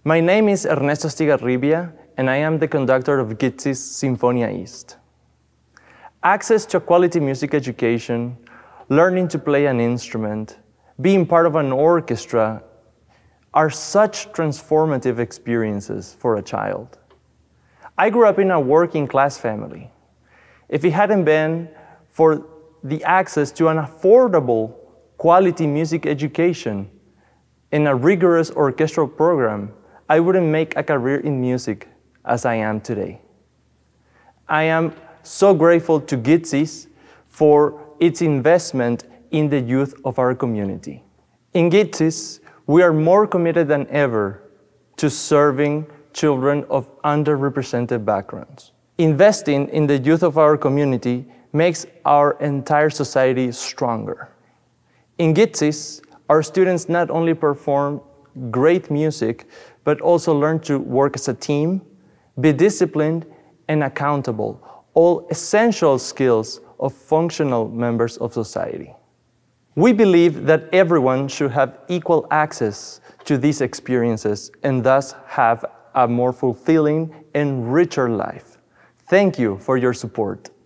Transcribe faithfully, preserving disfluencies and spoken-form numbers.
My name is Ernesto Estigarribia, and I am the conductor of G T C Y S Sinfonia East. Access to quality music education, learning to play an instrument, being part of an orchestra are such transformative experiences for a child. I grew up in a working class family. If it hadn't been for the access to an affordable quality music education in a rigorous orchestral program, I wouldn't make a career in music as I am today. I am so grateful to G T C Y S for its investment in the youth of our community. In G T C Y S, we are more committed than ever to serving children of underrepresented backgrounds. Investing in the youth of our community makes our entire society stronger. In G T C Y S, our students not only perform great music, but also learn to work as a team, be disciplined and accountable, all essential skills of functional members of society. We believe that everyone should have equal access to these experiences and thus have a more fulfilling and richer life. Thank you for your support.